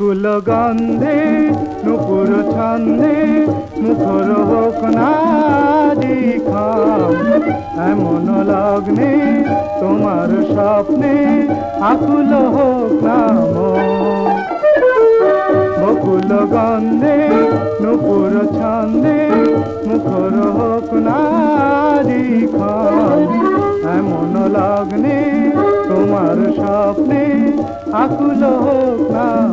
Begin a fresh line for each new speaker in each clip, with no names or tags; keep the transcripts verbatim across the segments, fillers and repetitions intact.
বকুল গন্ধে নুপুর ছন্দে মুখর হোক নাজি খাম এমন লগ্নে তোমার স্বপ্নে আকুল হোক নাম বকুল গন্ধে নুপুর ছন্দে মুখর হোক নাজি খাম এমন লগ্নে তোমার স্বপ্নে আকুল হোক নাম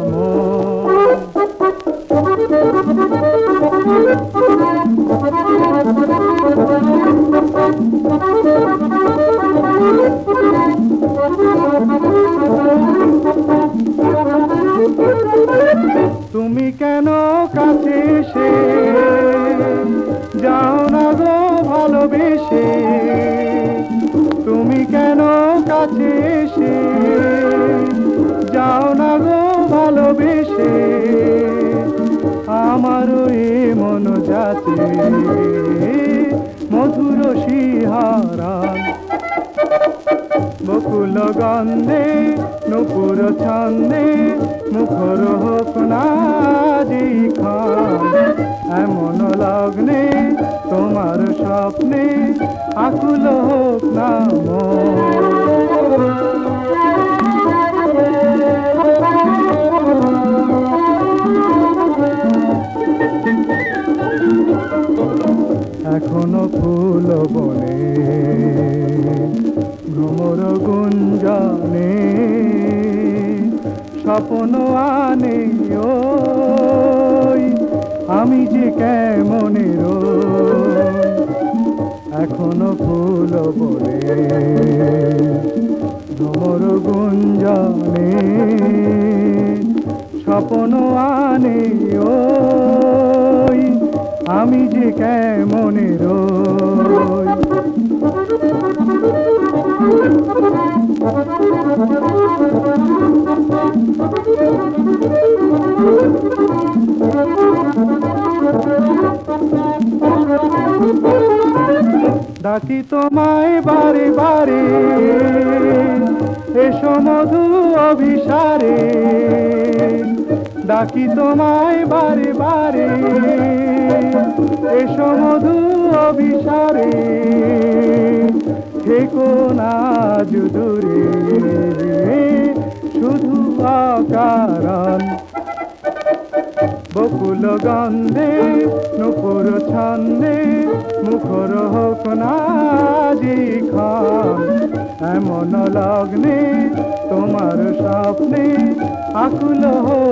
তুমি কেন কাছে এসে যাও না গো ভালোবেসে তুমি কেন কাছে এসে যাও না গো ভালোবেসে আমারও এ মন যাতে মধুর শিহারান বকুল গন্ধে নুপুর ছন্দে মুখর হোক নাজি খান এমন লগ্নে তোমার স্বপ্নে আকুল হোক নাম এখনো ফুল বনে ভ্রমর গুঞ্জনে স্বপ্ন আনে ওই আমি যে কেমনে এখনো ফুল বনে ভ্রমর গুঞ্জনে স্বপ্ন আনে ওই আমি যে কেমনে রই ডাকি তোমায় বারে বারে এসো মধু অভিসারে ডাকি তোমায় বারে বারে এসো মধু অভিসারে থেকো না দূরে শুধু অকারণ বকুল গন্ধে নুপুর ছন্দে মুখর হোক নাজি খান এমন লগ্নে তোমার স্বপ্নে আকুল হোক